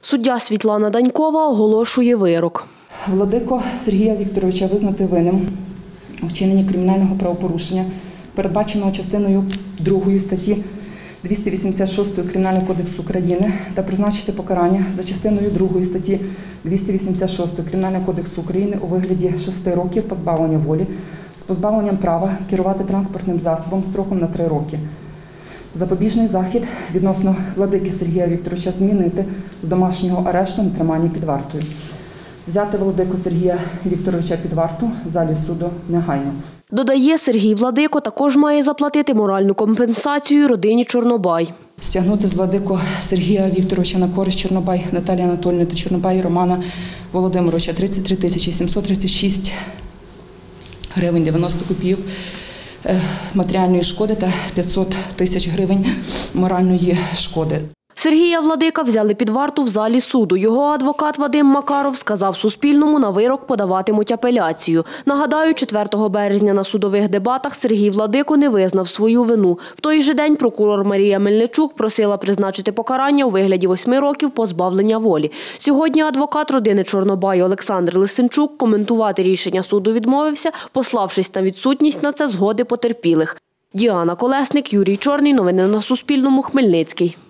Суддя Світлана Данькова оголошує вирок. Владико Сергія Вікторовича визнати винним у вчиненні кримінального правопорушення, передбаченого частиною 2 статті 286 Кримінального кодексу України, та призначити покарання за частиною 2 статті 286 Кримінального кодексу України у вигляді 6 років позбавлення волі з позбавленням права керувати транспортним засобом строком на 3 роки. Запобіжний захід відносно Владики Сергія Вікторовича змінити з домашнього арешту на тримання під вартою. Взяти Владику Сергія Вікторовича під варту в залі суду негайно. Додає, Сергій Владико також має заплатити моральну компенсацію родині Чорнобай. Стягнути з Владику Сергія Вікторовича на користь Чорнобай Наталії Анатоліївни та Чорнобай Романа Володимировича 33 тисячі 736 гривень 90 копійок матеріальної шкоди та 500 тисяч гривень моральної шкоди. Сергія Владика взяли під варту в залі суду. Його адвокат Вадим Макаров сказав Суспільному, на вирок подаватимуть апеляцію. Нагадаю, 4 березня на судових дебатах Сергій Владико не визнав свою вину. В той же день прокурор Марія Мельничук просила призначити покарання у вигляді 8 років позбавлення волі. Сьогодні адвокат родини Чорнобаю Олександр Лисенчук коментувати рішення суду відмовився, пославшись на відсутність на це згоди потерпілих. Діана Колесник, Юрій Чорний. Новини на Суспільному. Хмельницький.